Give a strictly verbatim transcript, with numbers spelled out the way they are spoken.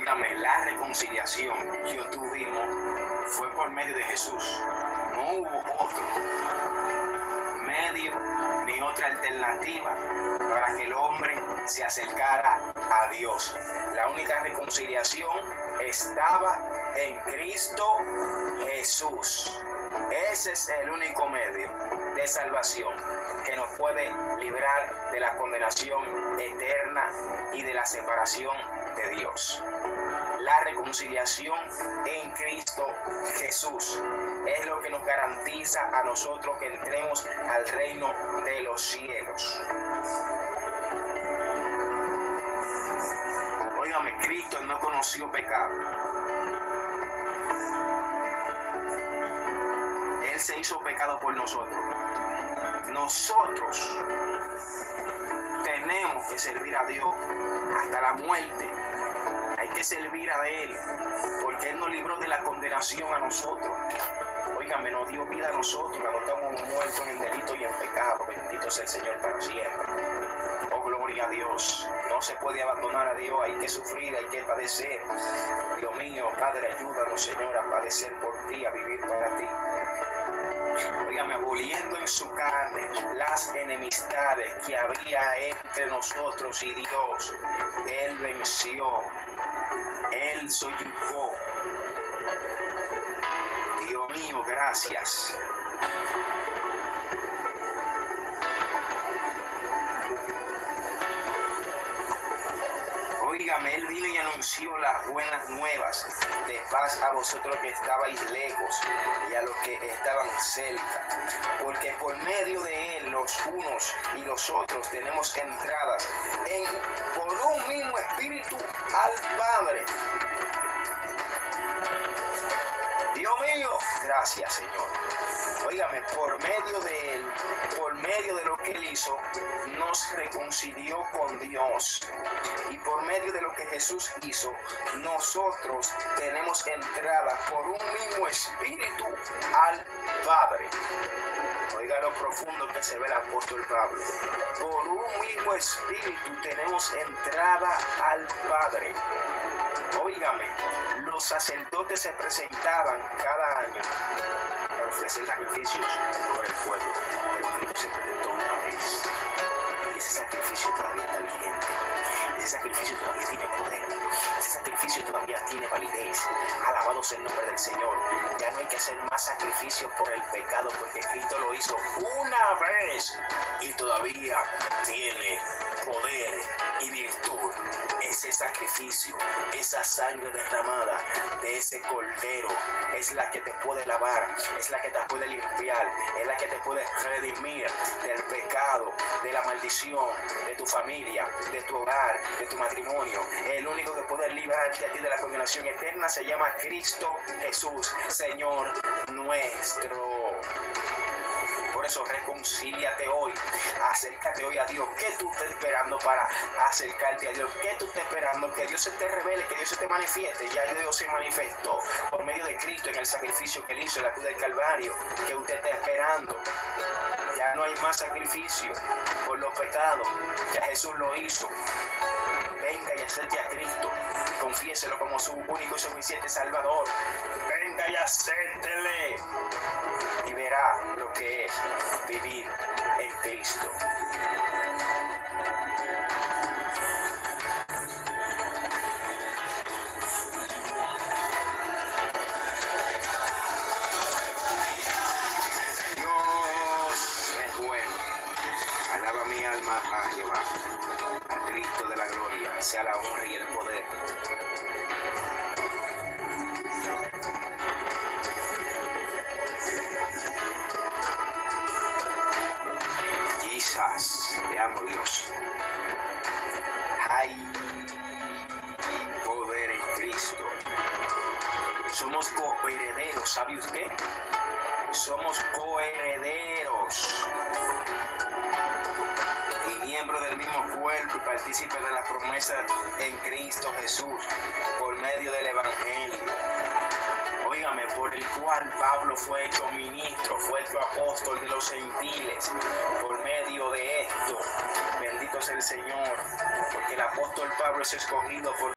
Óigame, la reconciliación que obtuvimos fue por medio de Jesús. No hubo otro medio ni otra alternativa para que el hombre se acercara a Dios. La única reconciliación estaba en Cristo Jesús. Ese es el único medio de salvación que nos puede librar de la condenación eterna y de la separación de Dios. La reconciliación en Cristo Jesús es lo que nos garantiza a nosotros que entremos al reino de los cielos. Óigame, Cristo no conoció pecado. Él se hizo pecado por nosotros. Nosotros tenemos que servir a Dios hasta la muerte. Hay que servir a Él, porque Él nos libró de la condenación a nosotros. Óigame, nos dio vida a nosotros cuando estamos muertos en delito y en pecado. Bendito sea el Señor para siempre. Oh, gloria a Dios. No se puede abandonar a Dios, hay que sufrir, hay que padecer. Dios mío, Padre, ayúdanos, Señor, a padecer por ti, a vivir para ti. Óigame, aboliendo en su carne las enemistades que había entre nosotros y Dios. Él venció. Él soyuncó. Dios mío, gracias. Óigame, Él vino y anunció las buenas nuevas de paz a vosotros que estabais lejos y a los que estaban cerca. Porque por medio de Él, los unos y los otros, tenemos entradas en, por un mismo espíritu al Padre. Dios mío, gracias, Señor. Óigame, por medio de Él, por medio de lo que Él hizo, nos reconcilió con Dios. Y por medio de lo que Jesús hizo, nosotros tenemos entrada por un mismo espíritu al Padre. Oiga lo profundo que se ve el apóstol Pablo. Por un mismo espíritu tenemos entrada al Padre. Óigame, los sacerdotes se presentaban cada año para ofrecer sacrificios por el pueblo, pero Cristo se presentó una vez. Y ese sacrificio todavía está vigente. Ese sacrificio todavía tiene poder. Ese sacrificio todavía tiene validez. Alabado sea el nombre del Señor. Ya no hay que hacer más sacrificios por el pecado, porque Cristo lo hizo una vez y todavía tiene poder y virtud. Ese sacrificio, esa sangre derramada de ese cordero es la que te puede lavar, es la que te puede limpiar, es la que te puede redimir del pecado, de la maldición, de tu familia, de tu hogar, de tu matrimonio. El único que puede librarte a ti de la condenación eterna se llama Cristo Jesús, Señor nuestro. Por eso reconcíliate hoy, acércate hoy a Dios. ¿Qué tú estás esperando para acercarte a Dios? ¿Qué tú estás esperando? Que Dios se te revele, que Dios se te manifieste. Ya Dios se manifestó por medio de Cristo en el sacrificio que Él hizo en la cruz del Calvario, que usted está esperando. Ya no hay más sacrificio por los pecados, ya Jesús lo hizo. Venga y acércate a Cristo, confiéselo como su único y suficiente Salvador. Venga y acértele y verá lo que es vivir en Cristo. Dios es bueno. Alaba mi alma a Jehová. A Cristo de la gloria sea la honra y el poder. Quizás, te amo Dios. Hay poder en Cristo. Somos coherederos, ¿sabe usted? Somos coherederos y miembros del mismo cuerpo y partícipes de la promesa en Cristo Jesús por medio del Evangelio. Óigame, por el cual Pablo fue hecho ministro, fue hecho apóstol de los gentiles por medio de esto. Bendito sea el Señor, porque el apóstol Pablo es escogido por